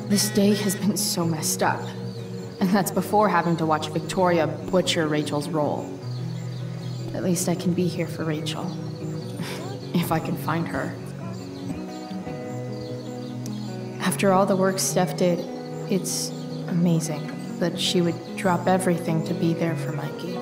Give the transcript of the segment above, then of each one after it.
This day has been so messed up. And that's before having to watch Victoria butcher Rachel's role. At least I can be here for Rachel. If I can find her. After all the work Steph did, it's amazing that she would drop everything to be there for Mikey.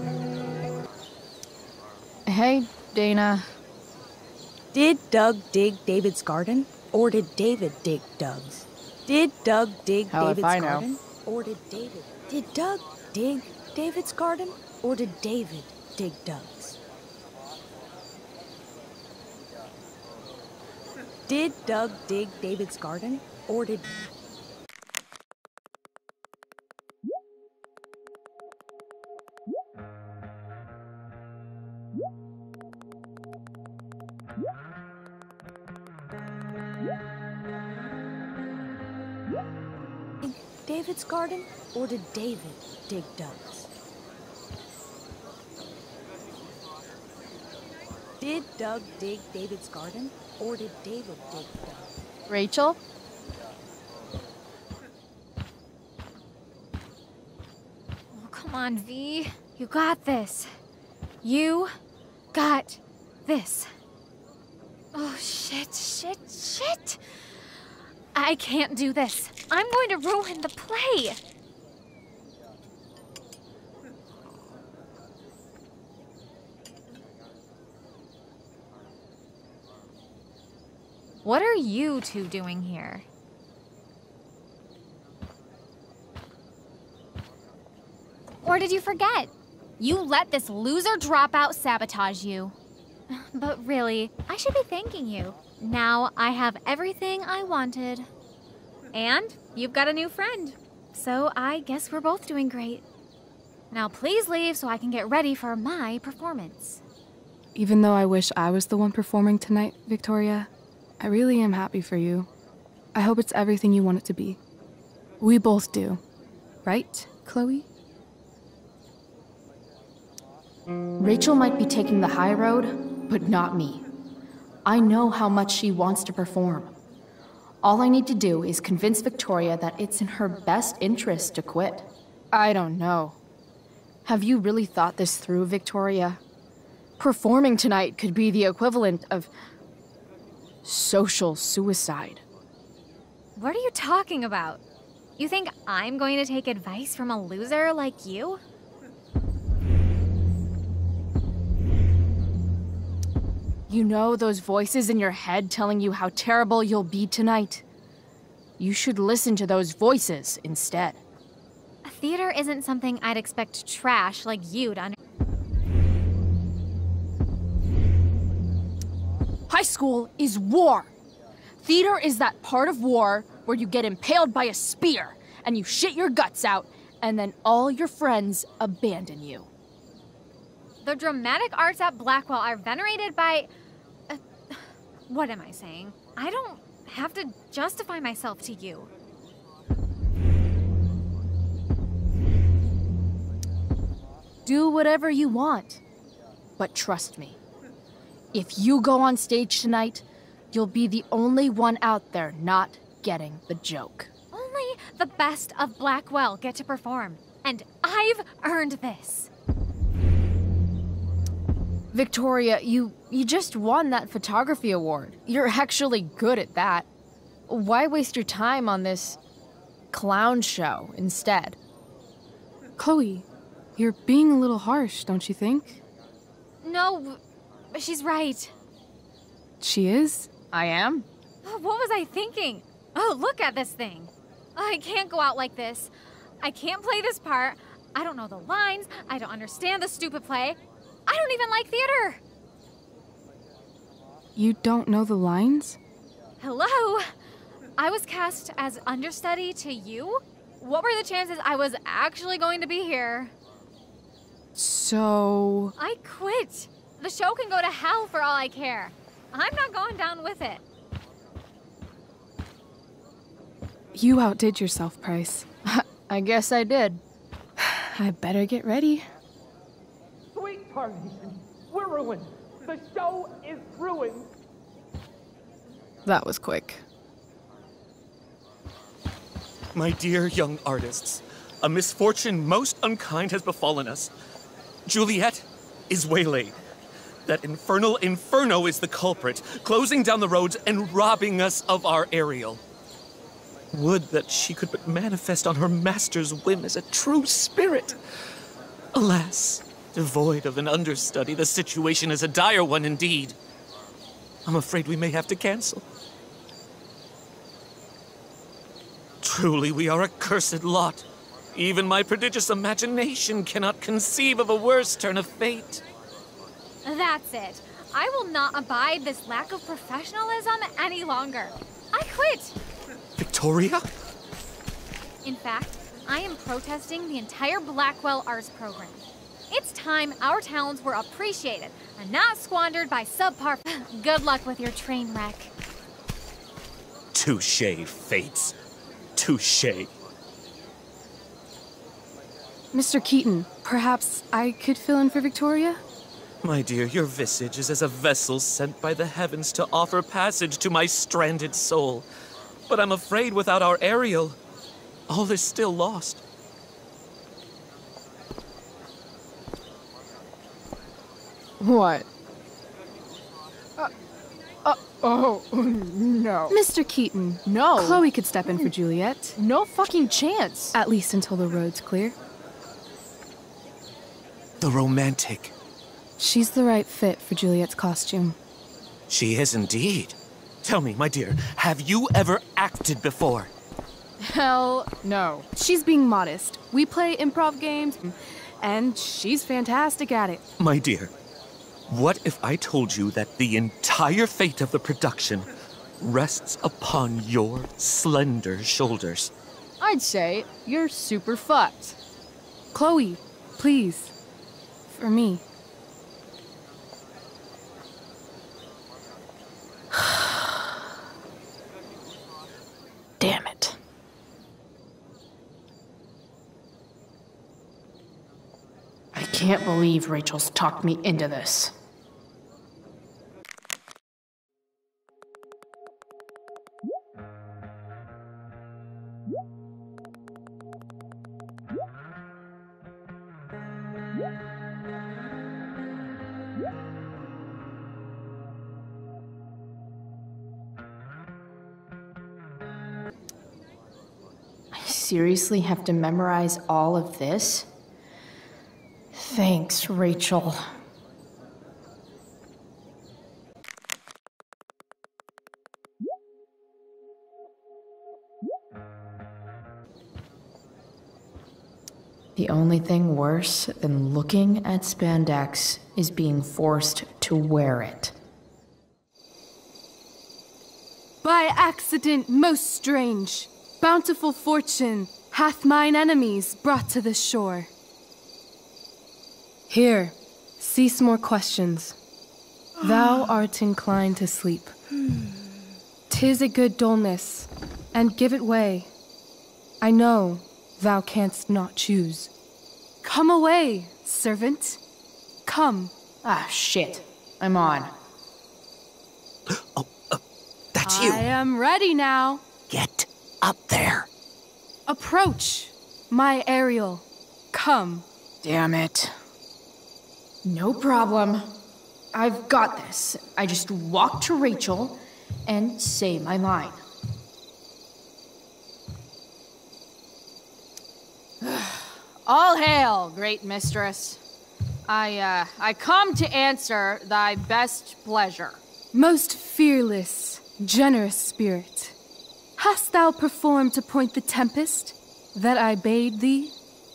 Hey, Dana. Did Doug dig David's garden? Or did David dig Doug's? Did Doug dig David's garden? Or did Doug dig David's garden? Or did David dig Doug's? Did Doug dig David's garden? Or did... David's garden, or did David dig Doug's? Did Doug dig David's garden, or did David dig Doug's? Rachel? Oh, come on, V. You got this. You got this. Oh, shit. I can't do this. I'm going to ruin the play. What are you two doing here? Or did you forget? You let this loser dropout sabotage you. But really, I should be thanking you. Now I have everything I wanted. And you've got a new friend. So I guess we're both doing great. Now please leave so I can get ready for my performance. Even though I wish I was the one performing tonight, Victoria, I really am happy for you. I hope it's everything you want it to be. We both do. Right, Chloe? Rachel might be taking the high road, but not me. I know how much she wants to perform. All I need to do is convince Victoria that it's in her best interest to quit. I don't know. Have you really thought this through, Victoria? Performing tonight could be the equivalent of social suicide. What are you talking about? You think I'm going to take advice from a loser like you? You know those voices in your head telling you how terrible you'll be tonight? You should listen to those voices instead. Theater isn't something I'd expect trash like you to understand. High school is war. Theater is that part of war where you get impaled by a spear and you shit your guts out and then all your friends abandon you. The dramatic arts at Blackwell are venerated by... what am I saying? I don't have to justify myself to you. Do whatever you want. But trust me, if you go on stage tonight, you'll be the only one out there not getting the joke. Only the best of Blackwell get to perform, and I've earned this. Victoria, you just won that photography award. You're actually good at that. Why waste your time on this clown show instead? Chloe, you're being a little harsh, don't you think? No, she's right. She is? I am? What was I thinking? Oh, look at this thing. I can't go out like this. I can't play this part. I don't know the lines. I don't understand the stupid play. I don't even like theater. You don't know the lines? Hello? I was cast as understudy to you? What were the chances I was actually going to be here? So... I quit. The show can go to hell for all I care. I'm not going down with it. You outdid yourself, Price. I guess I did. I better get ready. Sweetheart, we're ruined. The show is ruined. That was quick. My dear young artists, a misfortune most unkind has befallen us. Juliet is waylaid. That infernal Inferno is the culprit, closing down the roads and robbing us of our Ariel. Would that she could but manifest on her master's whim as a true spirit. Alas, devoid of an understudy, the situation is a dire one indeed. I'm afraid we may have to cancel. Truly, we are a cursed lot. Even my prodigious imagination cannot conceive of a worse turn of fate. That's it. I will not abide this lack of professionalism any longer. I quit. Victoria? In fact, I am protesting the entire Blackwell Arts program. It's time our talents were appreciated and not squandered by subpar. Good luck with your train wreck. Touché, Fates. Touché. Mr. Keaton, perhaps I could fill in for Victoria? My dear, your visage is as a vessel sent by the heavens to offer passage to my stranded soul. But I'm afraid without our Ariel, all is still lost. What? Oh, no. Mr. Keaton. No. Chloe could step in for Juliet. No fucking chance. At least until the road's clear. The romantic. She's the right fit for Juliet's costume. She is indeed. Tell me, my dear, have you ever acted before? Hell no. She's being modest. We play improv games, and she's fantastic at it. My dear, what if I told you that the entire fate of the production rests upon your slender shoulders? I'd say you're super fucked. Chloe, please. For me. Damn it. I can't believe Rachel's talked me into this. Seriously have to memorize all of this? Thanks, Rachel. The only thing worse than looking at spandex is being forced to wear it. By accident most strange, bountiful fortune hath mine enemies brought to this shore. Here, cease more questions. Thou art inclined to sleep. 'Tis a good dullness, and give it way. I know thou canst not choose. Come away, servant. Come. Ah, shit. I'm on. Oh, that's you. I am ready now. Get up there. Approach, my Ariel. Come. Damn it. No problem. I've got this. I just walk to Rachel and say my line. All hail, great mistress. I come to answer thy best pleasure. Most fearless, generous spirit, hast thou performed to point the tempest that I bade thee?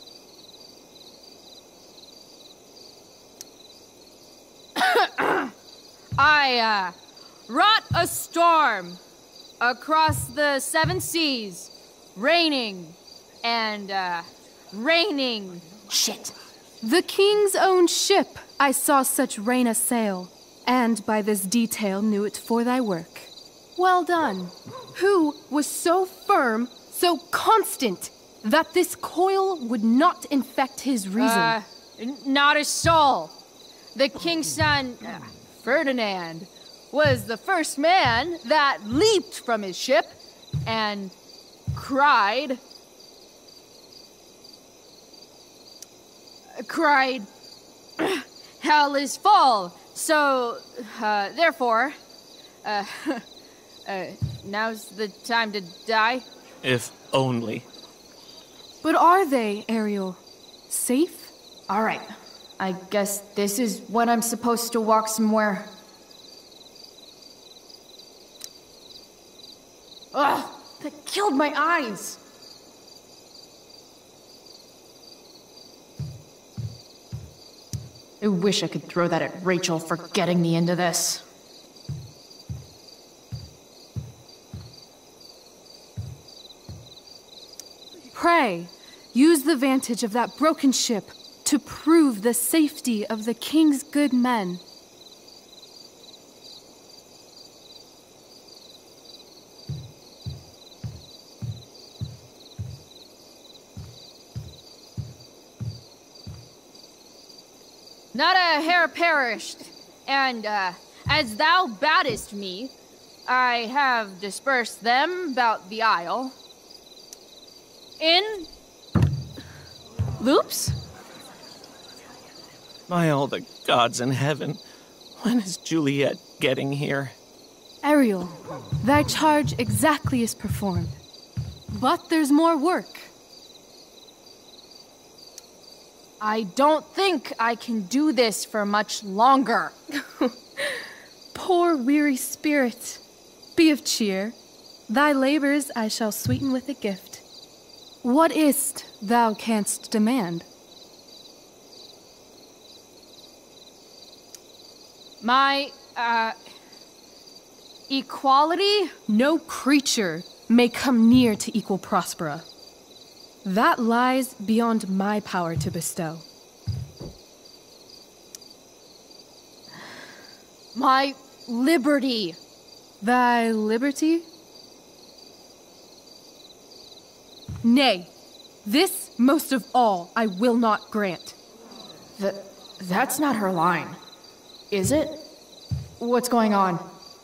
I wrought a storm across the 7 seas, raining and raining. Shit. The king's own ship I saw such rain assail, and by this detail knew it for thy work. Well done. Who was so firm, so constant, that this coil would not infect his reason? Not a soul. The king's son, Ferdinand, was the first man that leaped from his ship and cried, hell is full, so, therefore, now's the time to die? If only. But are they, Ariel? Safe? Alright, I guess this is when I'm supposed to walk somewhere. Ugh, that killed my eyes! I wish I could throw that at Rachel for getting me into this. Pray, use the vantage of that broken ship to prove the safety of the king's good men. Not a hair perished, and, as thou badest me, I have dispersed them about the isle. In loops? By all the gods in heaven, when is Juliet getting here? Ariel, thy charge exactly is performed. But there's more work. I don't think I can do this for much longer. Poor weary spirit. Be of cheer. Thy labors I shall sweeten with a gift. What is't thou canst demand? My, equality? No creature may come near to equal Prospera. That lies beyond my power to bestow. My liberty. Thy liberty? Nay, this most of all I will not grant. That's not her line, is it? What's going on?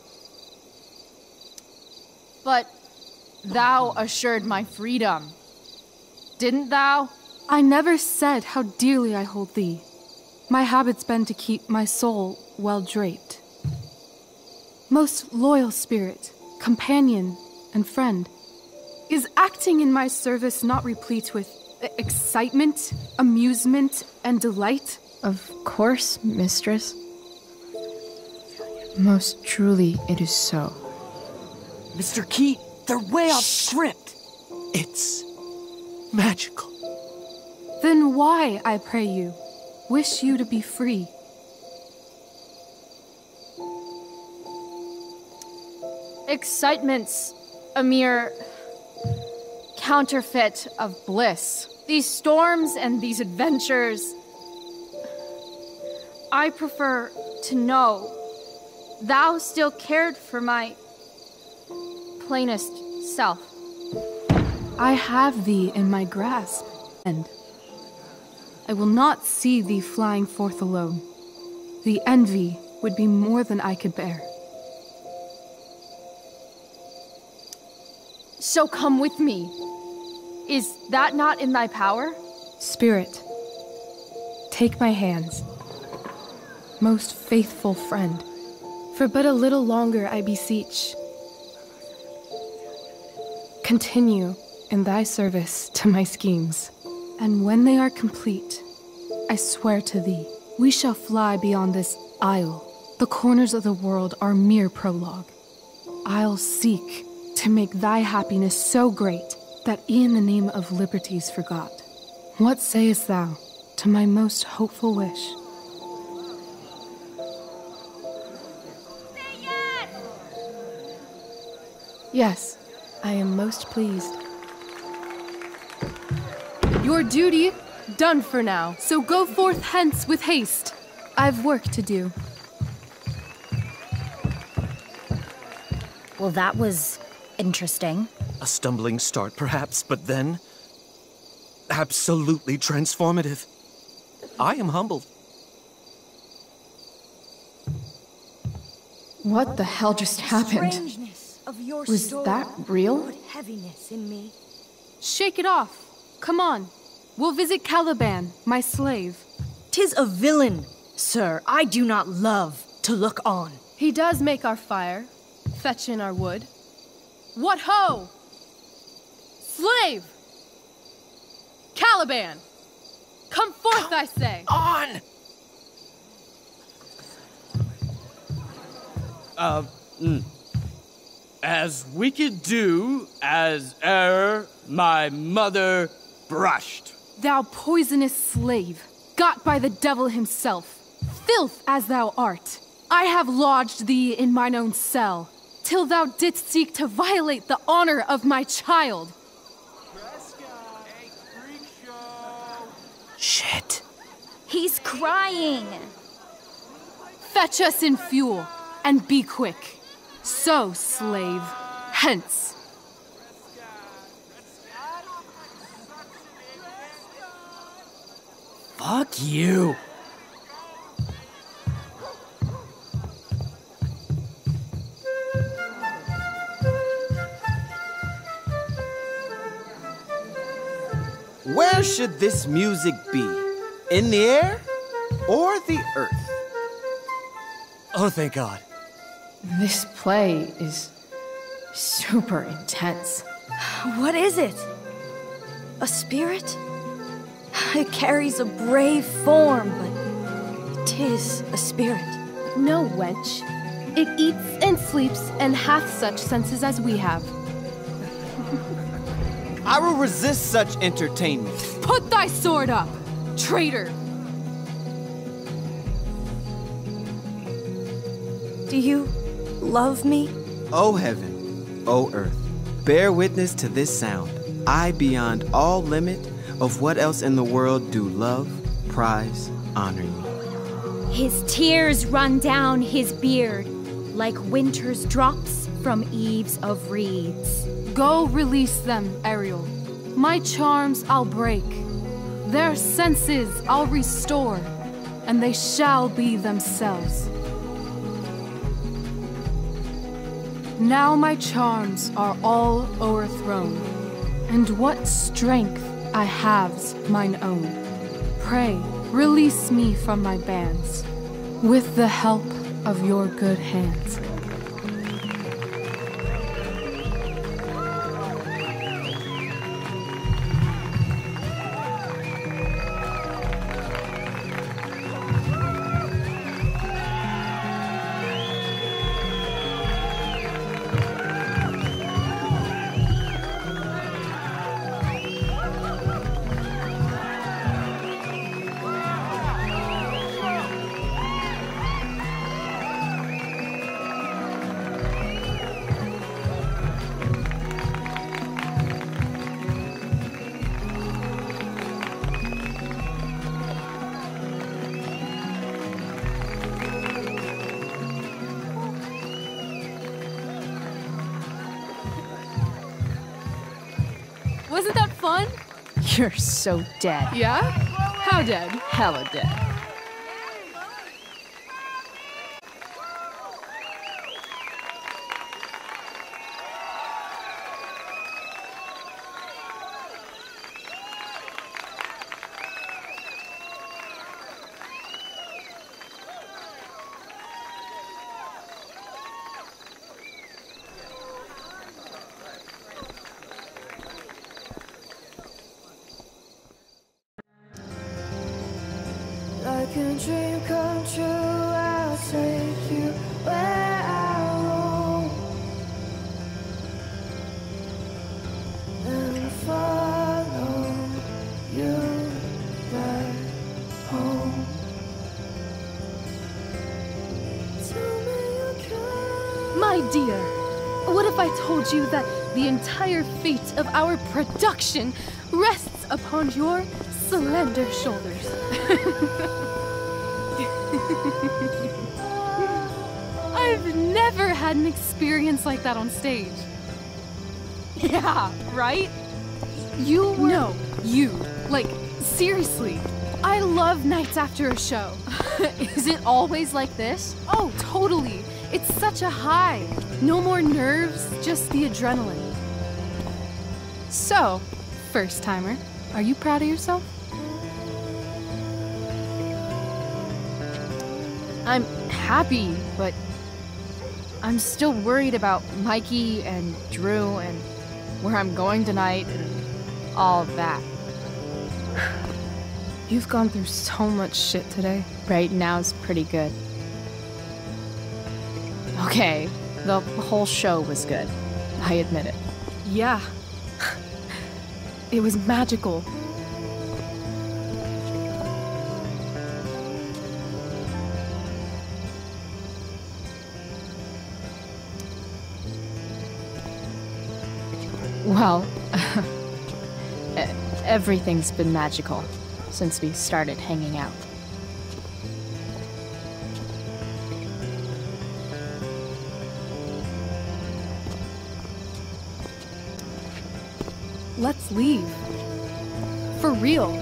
But thou assured my freedom, didn't thou? I never said how dearly I hold thee. My habit's been to keep my soul well draped. Most loyal spirit, companion, and friend, is acting in my service not replete with excitement, amusement, and delight? Of course, mistress. Most truly it is so. Mr. Keat, they're way off script. It's magical. Then why, I pray you, wish you to be free? Excitement's a mere counterfeit of bliss. These storms and these adventures, I prefer to know thou still cared for my plainest self. I have thee in my grasp, and I will not see thee flying forth alone. The envy would be more than I could bear. So come with me. Is that not in thy power? Spirit, take my hands. Most faithful friend, for but a little longer I beseech. Continue in thy service to my schemes, and when they are complete, I swear to thee, we shall fly beyond this isle. The corners of the world are mere prologue. I'll seek to make thy happiness so great that e'en the name of liberty's forgot. What sayest thou to my most hopeful wish? Say yes! Yes, I am most pleased. Your duty done for now, so go forth hence with haste. I've work to do. Well, that was interesting. A stumbling start, perhaps, but then absolutely transformative. I am humbled. What the hell just happened? Strangeness of your Was story that real? put heaviness in me. Shake it off. Come on. We'll visit Caliban, my slave. 'Tis a villain, sir, I do not love to look on. He does make our fire, fetch in our wood. What ho! Slave! Caliban! Come forth, I say! On! As wicked do as e'er my mother brushed. Thou poisonous slave, got by the devil himself, filth as thou art, I have lodged thee in mine own cell, till thou didst seek to violate the honor of my child. Shit. He's crying. Fetch us in fuel, and be quick. So, slave, hence. Fuck you. Where should this music be? In the air or the earth? Oh, thank God. This play is super intense. What is it? A spirit? It carries a brave form, but 'tis a spirit. No, wench. It eats and sleeps and hath such senses as we have. I will resist such entertainment. Put thy sword up, traitor! Do you love me? O heaven, O earth, bear witness to this sound. I, beyond all limit of what else in the world do love, prize, honor you. His tears run down his beard like winter's drops from eaves of reeds. Go release them, Ariel. My charms I'll break. Their senses I'll restore, and they shall be themselves. Now my charms are all o'erthrown, and what strength I have's mine own. Pray, release me from my bands, with the help of your good hands. Wasn't that fun? You're so dead. Yeah? How dead? Hella dead. Like a dream come true, I'll take you where I roam and follow you back home. Tell me you can. My dear, what if I told you that the entire fate of our production rests upon your slender shoulders? I've never had an experience like that on stage. Yeah, right? You were... No, you. Like, seriously. I love nights after a show. Is it always like this? Oh, totally. It's such a high. No more nerves, just the adrenaline. So, first timer. Are you proud of yourself? I'm happy, but I'm still worried about Mikey and Drew and where I'm going tonight and all that. You've gone through so much shit today. Right now's pretty good. Okay, the whole show was good. I admit it. Yeah. It was magical. Well, everything's been magical since we started hanging out. Let's leave. For real.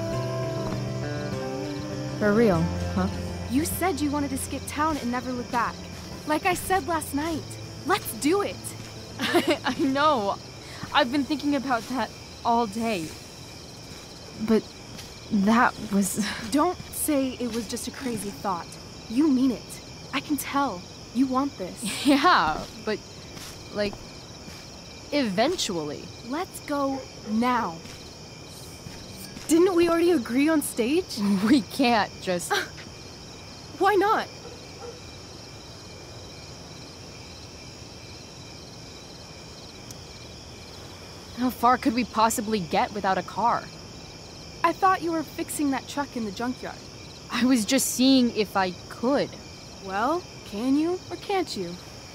For real, huh? You said you wanted to skip town and never look back. Like I said last night. Let's do it. I know. I've been thinking about that all day. But that was... Don't say it was just a crazy thought. You mean it. I can tell. You want this. Yeah, but, like, eventually. Let's go now. Didn't we already agree on stage? We can't just... Why not? How far could we possibly get without a car? I thought you were fixing that truck in the junkyard. I was just seeing if I could. Well, can you or can't you?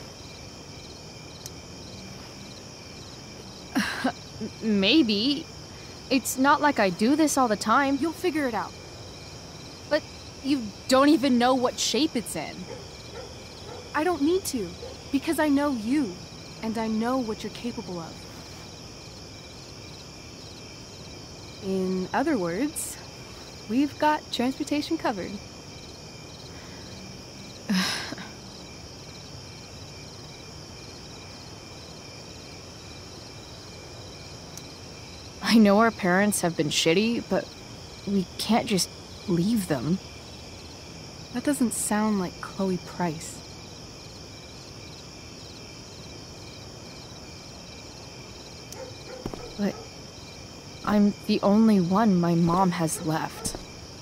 Maybe. It's not like I do this all the time. You'll figure it out. But you don't even know what shape it's in. I don't need to, because I know you, and I know what you're capable of. In other words, we've got transportation covered. I know our parents have been shitty, but we can't just leave them. That doesn't sound like Chloe Price. But I'm the only one my mom has left.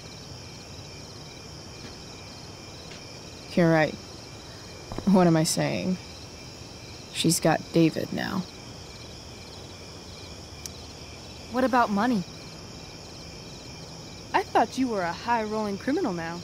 You're right. What am I saying? She's got David now. What about money? I thought you were a high-rolling criminal now.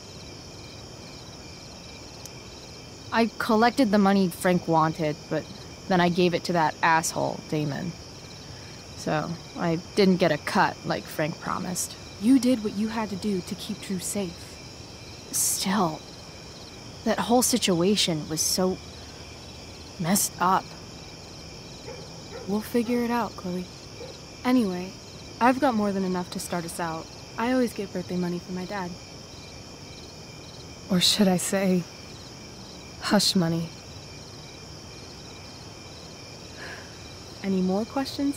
I collected the money Frank wanted, but then I gave it to that asshole, Damon. So, I didn't get a cut like Frank promised. You did what you had to do to keep Drew safe. Still, that whole situation was so messed up. We'll figure it out, Chloe. Anyway, I've got more than enough to start us out. I always get birthday money from my dad. Or should I say, hush money. Any more questions?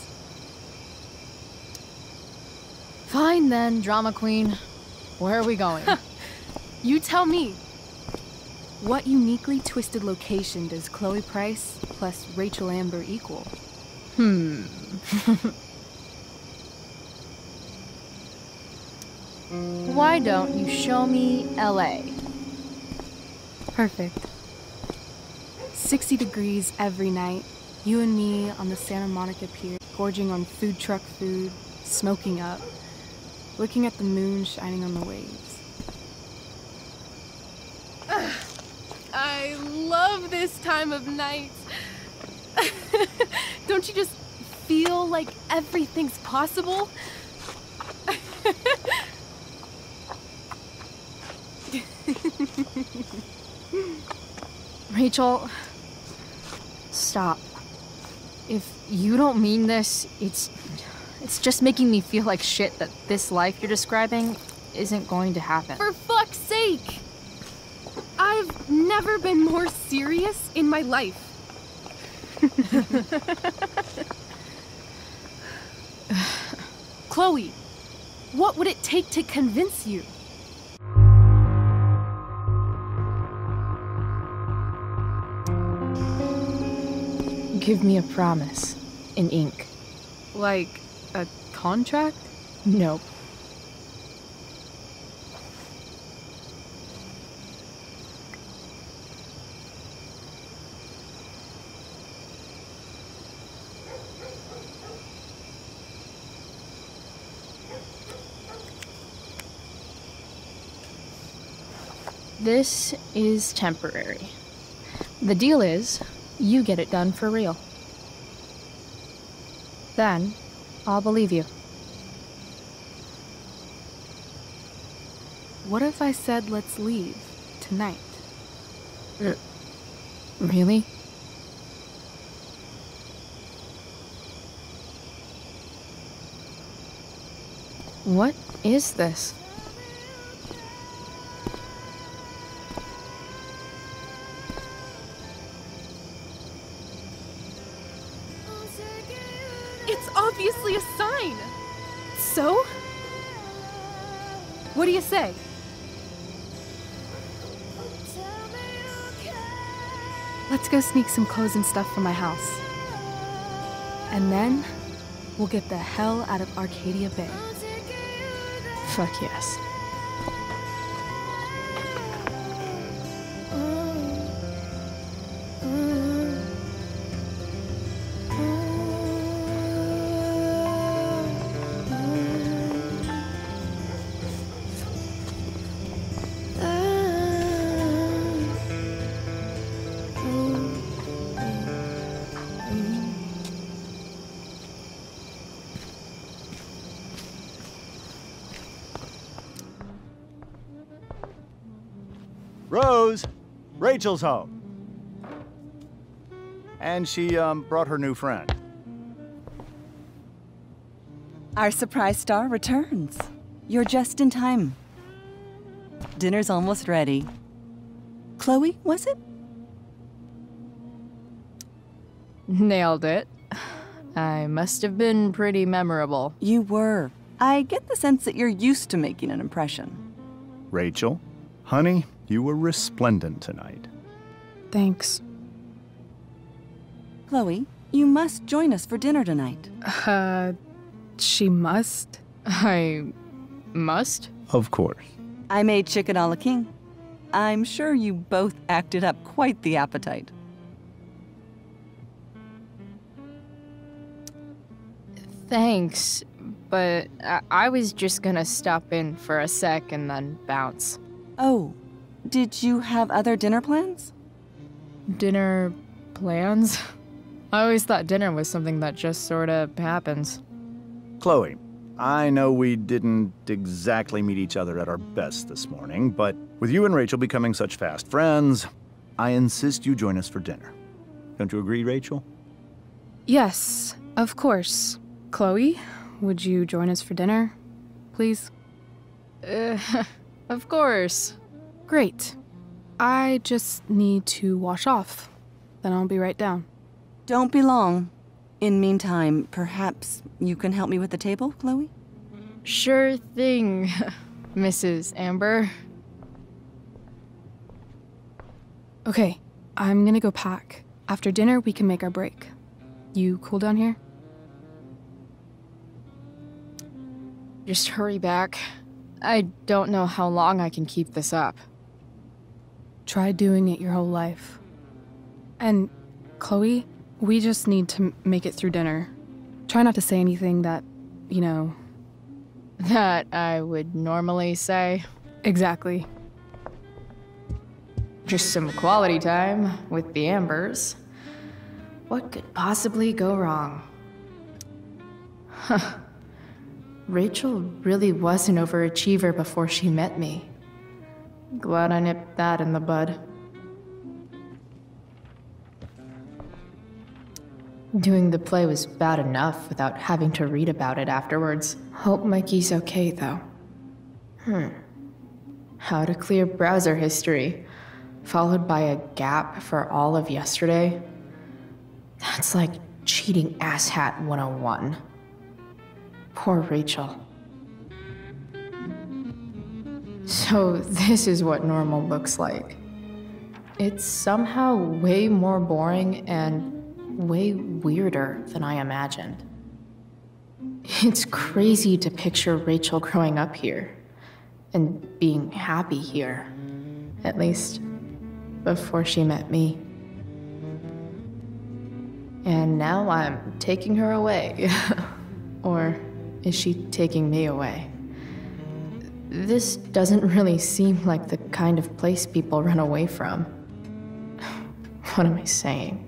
Fine then, drama queen. Where are we going? You tell me. What uniquely twisted location does Chloe Price plus Rachel Amber equal? Why don't you show me LA? Perfect. 60 degrees every night. You and me on the Santa Monica Pier, gorging on food truck food, smoking up, looking at the moon shining on the waves. I love this time of night. Don't you just feel like everything's possible? Rachel, stop. If you don't mean this, it's just making me feel like shit that this life you're describing isn't going to happen. For fuck's sake! I've never been more serious in my life. Chloe, what would it take to convince you? Give me a promise. In ink. Like a contract? Nope. This is temporary. The deal is, you get it done for real. Then, I'll believe you. What if I said let's leave tonight? Really? What is this? It's obviously a sign! So? What do you say? Let's go sneak some clothes and stuff from my house. And then, we'll get the hell out of Arcadia Bay. Fuck yes. Rose, Rachel's home. And she, brought her new friend. Our surprise star returns. You're just in time. Dinner's almost ready. Chloe, was it? Nailed it. I must have been pretty memorable. You were. I get the sense that you're used to making an impression. Rachel, honey, you were resplendent tonight. Thanks. Chloe, you must join us for dinner tonight. She must? I must? Of course. I made chicken a la king. I'm sure you both acted up quite the appetite. Thanks, but I was just gonna stop in for a sec and then bounce. Oh, did you have other dinner plans? Dinner plans? I always thought dinner was something that just sorta happens. Chloe, I know we didn't exactly meet each other at our best this morning, but with you and Rachel becoming such fast friends, I insist you join us for dinner. Don't you agree, Rachel? Yes, of course. Chloe, would you join us for dinner, please? Of course. Great. I just need to wash off. Then I'll be right down. Don't be long. In meantime, perhaps you can help me with the table, Chloe? Sure thing, Mrs. Amber. Okay, I'm gonna go pack. After dinner, we can make our break. You cool down here? Just hurry back. I don't know how long I can keep this up. Try doing it your whole life. And, Chloe, we just need to make it through dinner. Try not to say anything that, you know... That I would normally say. Exactly. Just some quality time with the Ambers. What could possibly go wrong? Huh. Rachel really was an overachiever before she met me. Glad I nipped that in the bud. Doing the play was bad enough without having to read about it afterwards. Hope Mikey's okay, though. How to clear browser history, followed by a gap for all of yesterday. That's like cheating asshat 101. Poor Rachel. So this is what normal looks like. It's somehow way more boring and way weirder than I imagined. It's crazy to picture Rachel growing up here and being happy here, at least before she met me. And now I'm taking her away. Or is she taking me away? This doesn't really seem like the kind of place people run away from. What am I saying?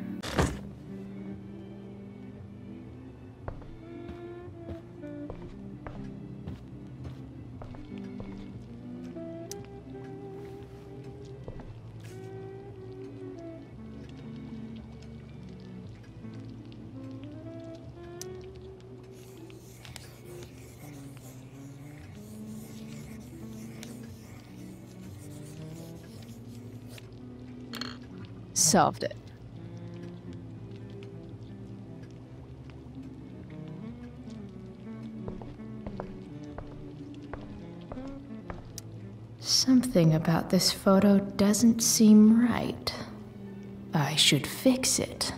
Solved it. Something about this photo doesn't seem right. I should fix it.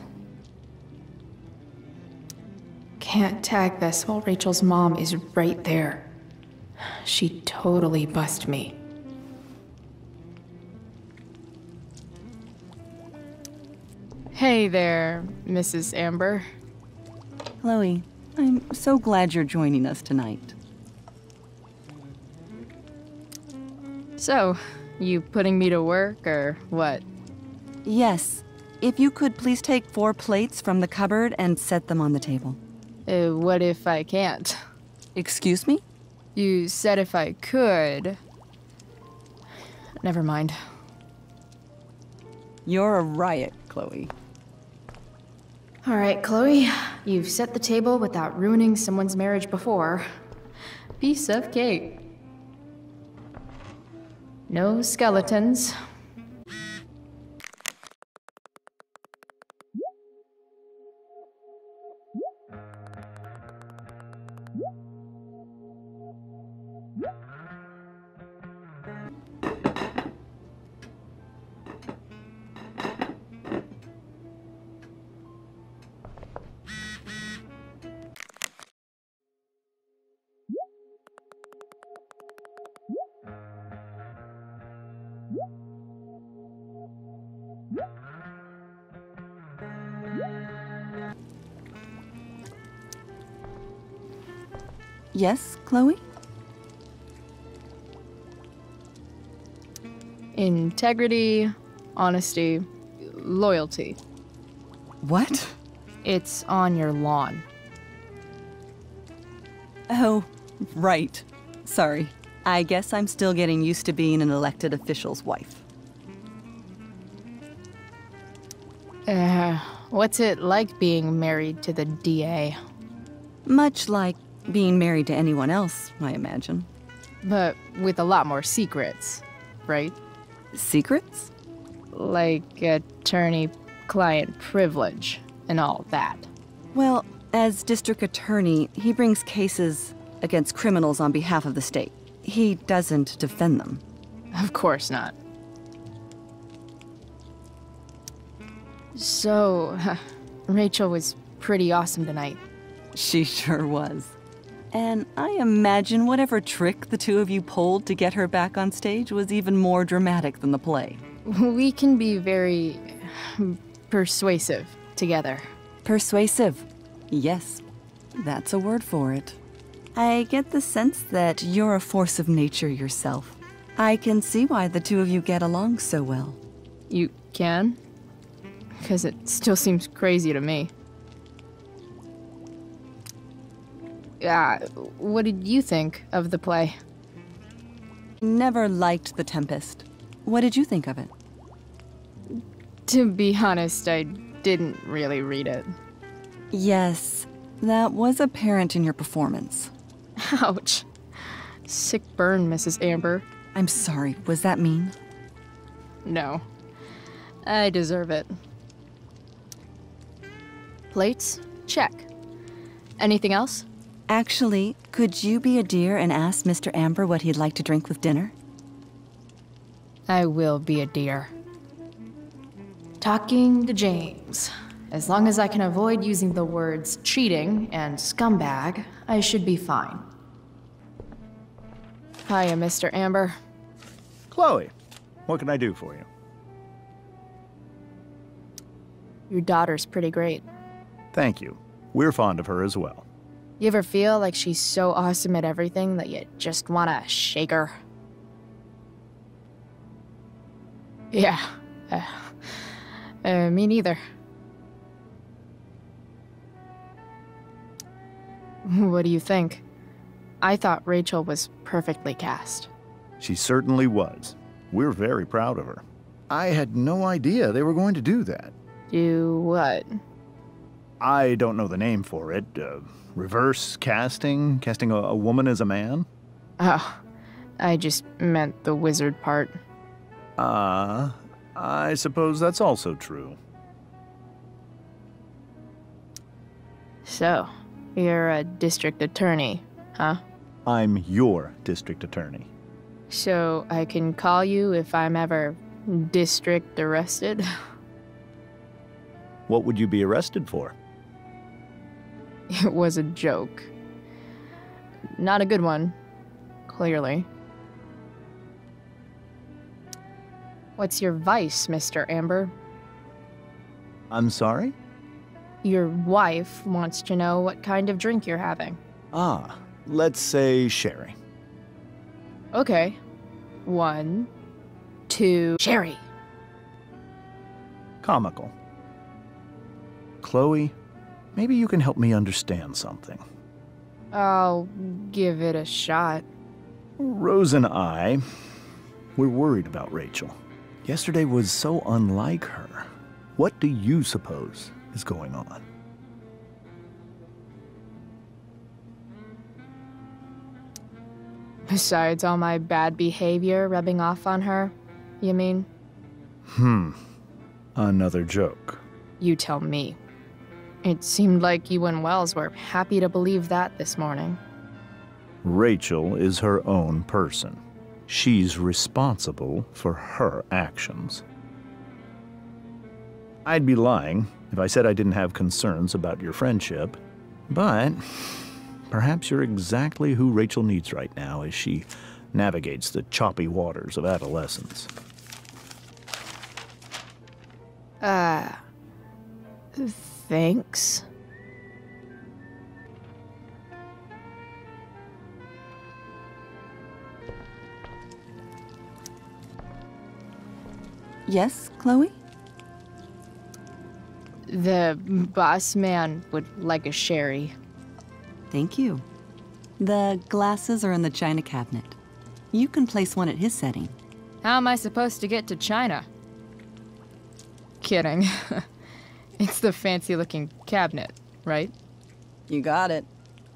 Can't tag this while Rachel's mom is right there. She'd totally bust me. Hey there, Mrs. Amber. Chloe, I'm so glad you're joining us tonight. So, you putting me to work, or what? Yes. If you could please take 4 plates from the cupboard and set them on the table. What if I can't? Excuse me? You said if I could. Never mind. You're a riot, Chloe. All right, Chloe. You've set the table without ruining someone's marriage before. Piece of cake. No skeletons. Yes, Chloe? Integrity, honesty, loyalty. What? It's on your lawn. Oh, right. Sorry. I guess I'm still getting used to being an elected official's wife. What's it like being married to the DA? Much like being married to anyone else, I imagine. But with a lot more secrets, right? Secrets? Like attorney-client privilege and all that. Well, as district attorney, he brings cases against criminals on behalf of the state. He doesn't defend them. Of course not. So, Rachel was pretty awesome tonight. She sure was. And I imagine whatever trick the two of you pulled to get her back on stage was even more dramatic than the play. We can be very persuasive together. Persuasive? Yes, that's a word for it. I get the sense that you're a force of nature yourself. I can see why the two of you get along so well. You can? Because it still seems crazy to me. What did you think of the play? Never liked The Tempest. What did you think of it? To be honest, I didn't really read it. Yes, that was apparent in your performance. Ouch. Sick burn, Mrs. Amber. I'm sorry, was that mean? No. I deserve it. Plates? Check. Anything else? Actually, could you be a dear and ask Mr. Amber what he'd like to drink with dinner? I will be a dear. Talking to James. As long as I can avoid using the words cheating and scumbag, I should be fine. Hiya, Mr. Amber. Chloe, what can I do for you? Your daughter's pretty great. Thank you. We're fond of her as well. You ever feel like she's so awesome at everything that you just want to shake her? Yeah. Me neither. What do you think? I thought Rachel was perfectly cast. She certainly was. We're very proud of her. I had no idea they were going to do that. Do what? I don't know the name for it. Reverse casting? Casting a woman as a man? Oh, I just meant the wizard part. I suppose that's also true. So, you're a district attorney, huh? I'm your district attorney. So I can call you if I'm ever district arrested? What would you be arrested for? It was a joke. Not a good one, clearly. What's your vice, Mr. Amber? I'm sorry? Your wife wants to know what kind of drink you're having. Ah, let's say sherry. Okay. 1, 2... Sherry! Comical. Chloe, maybe you can help me understand something. I'll give it a shot. Rose and I, we're worried about Rachel. Yesterday was so unlike her. What do you suppose is going on? Besides all my bad behavior rubbing off on her, you mean? Another joke. You tell me. It seemed like you and Wells were happy to believe that this morning. Rachel is her own person. She's responsible for her actions. I'd be lying if I said I didn't have concerns about your friendship, but perhaps you're exactly who Rachel needs right now as she navigates the choppy waters of adolescence. Thanks. Yes, Chloe? The boss man would like a sherry. Thank you. The glasses are in the china cabinet. You can place one at his setting. How am I supposed to get to China? Kidding. It's the fancy-looking cabinet, right? You got it.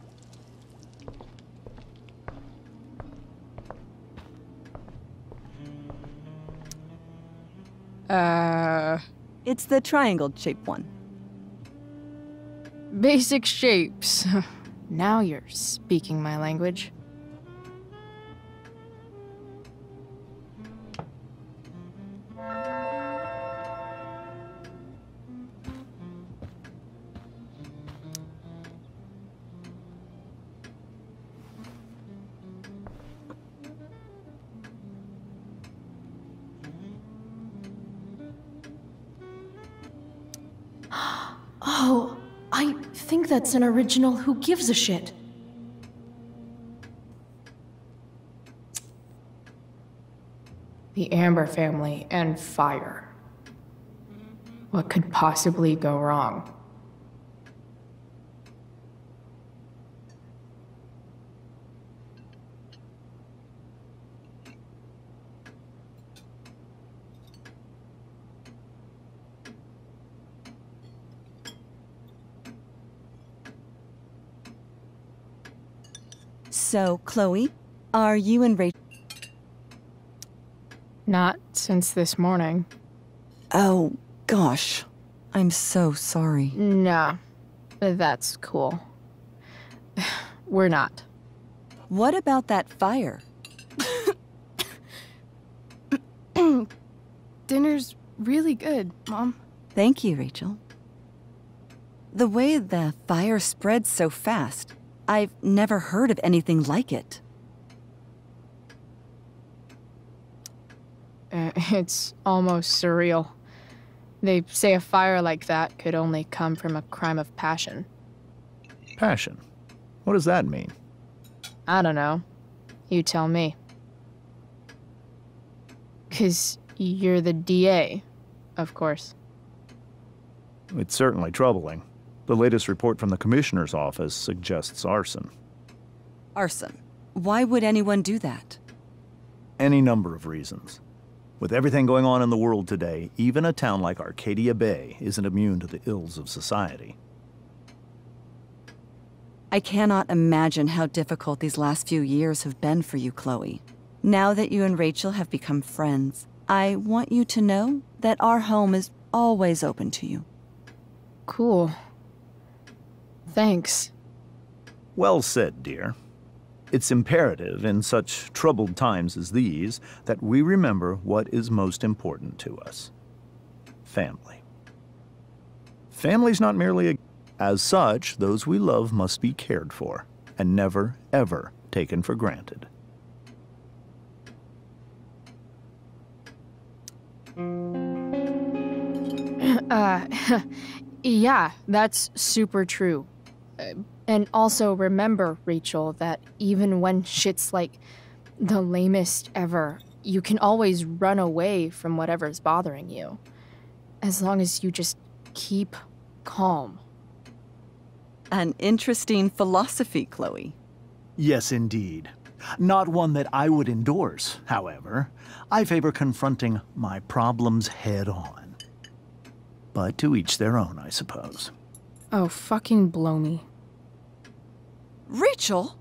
It's the triangle-shaped one. Basic shapes. Now you're speaking my language. Oh, I think that's an original Who Gives a Shit. The Amber family and fire. What could possibly go wrong? So, Chloe, are you and Rachel? Not since this morning. Oh, gosh. I'm so sorry. Nah, that's cool. we're not. What about that fire? Dinner's really good, Mom. Thank you, Rachel. The way the fire spreads so fast, I've never heard of anything like it. It's almost surreal. They say a fire like that could only come from a crime of passion. Passion? What does that mean? I don't know. You tell me. 'Cause you're the DA, of course. It's certainly troubling. The latest report from the Commissioner's office suggests arson. Arson? Why would anyone do that? Any number of reasons. With everything going on in the world today, even a town like Arcadia Bay isn't immune to the ills of society. I cannot imagine how difficult these last few years have been for you, Chloe. Now that you and Rachel have become friends, I want you to know that our home is always open to you. Cool. Thanks. Well said, dear. It's imperative in such troubled times as these that we remember what is most important to us. Family. Family's not merely a... As such, those we love must be cared for and never, ever taken for granted. Yeah, that's super true. And also remember, Rachel, that even when shit's like the lamest ever, you can always run away from whatever's bothering you. As long as you just keep calm. An interesting philosophy, Chloe. Yes, indeed. Not one that I would endorse, however. I favor confronting my problems head on. But to each their own, I suppose. Oh, fucking blow me. Rachel?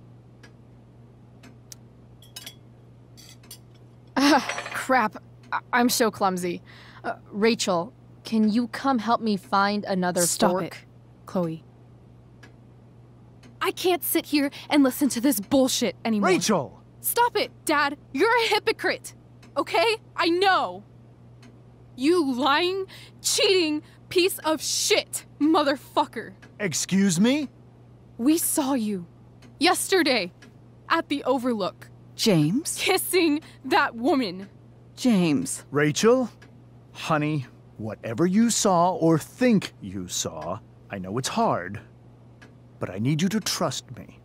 Crap. I'm so clumsy. Rachel, can you come help me find another fork? Stop it, Chloe. I can't sit here and listen to this bullshit anymore. Rachel! Stop it, Dad. You're a hypocrite. Okay? I know. You lying, cheating piece of shit, motherfucker. Excuse me? We saw you yesterday at the Overlook. James? Kissing that woman. James. Rachel? Honey, whatever you saw or think you saw, I know it's hard, but I need you to trust me.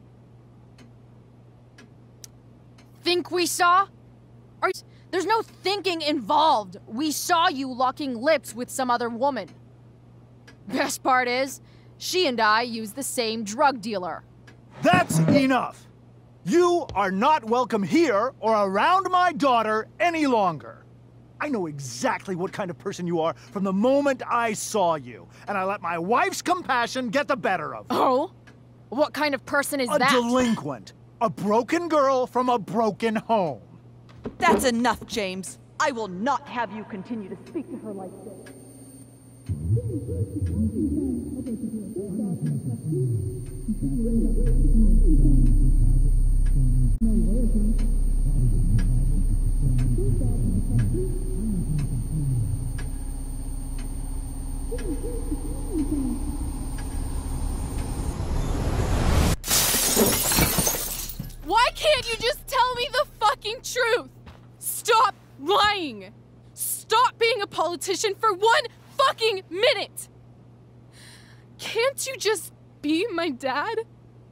Think we saw? There's no thinking involved. We saw you locking lips with some other woman. Best part is, she and I use the same drug dealer. That's enough! You are not welcome here or around my daughter any longer. I know exactly what kind of person you are from the moment I saw you, and I let my wife's compassion get the better of me. Oh? What kind of person is that? A delinquent. A broken girl from a broken home. That's enough, James. I will not have you continue to speak to her like this. Why can't you just tell me the fucking truth? Stop lying! Stop being a politician for 1 fucking minute! Can't you just be my dad?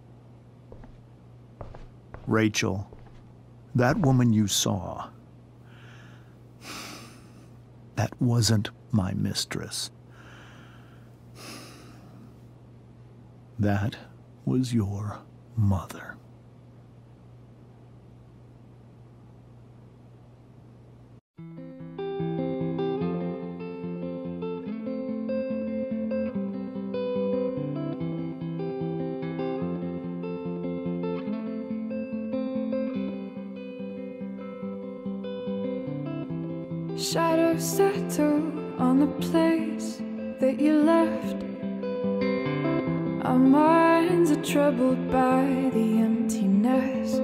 Rachel, that woman you saw, that wasn't my mistress. That was your mother. Shadows settle on the place that you left. Our minds are are troubled by the emptiness.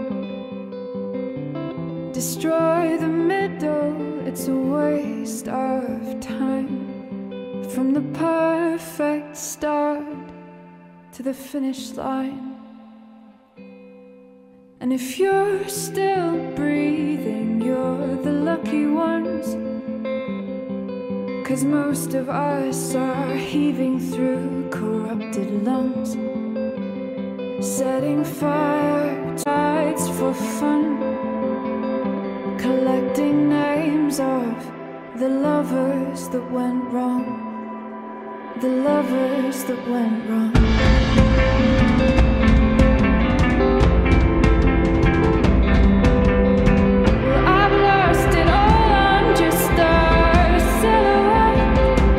Destroy the middle, it's a waste of time. From the perfect start to the finish line. And if you're still breathing, you're the lucky ones. 'Cause most of us are heaving through corrupted lungs, setting fire to lights for fun, collecting names of the lovers that went wrong, the lovers that went wrong. Well, I've lost it all, I'm just a silhouette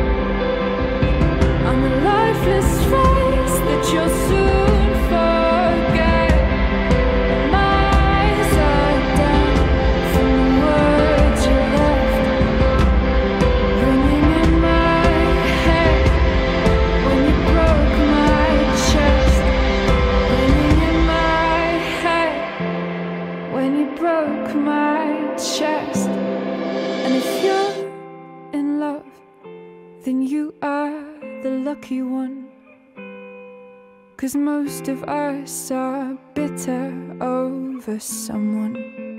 on the lifeless face that you'll soon forget. My eyes are down from the words you left, ringing in my head when you broke my chest, ringing in my head when you broke my chest. And if you're in love, then you are the lucky one. 'Cause most of us are bitter over someone,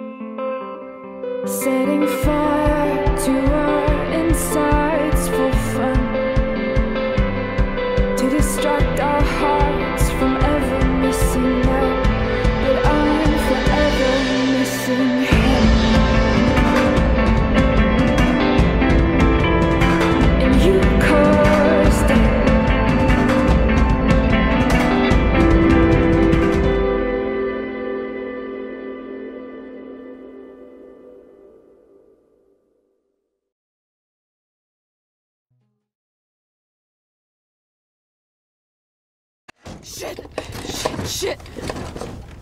setting fire to our insides for fun, to distract our hearts from ever missing that. But I'm forever missing him. And you caused it. Shit!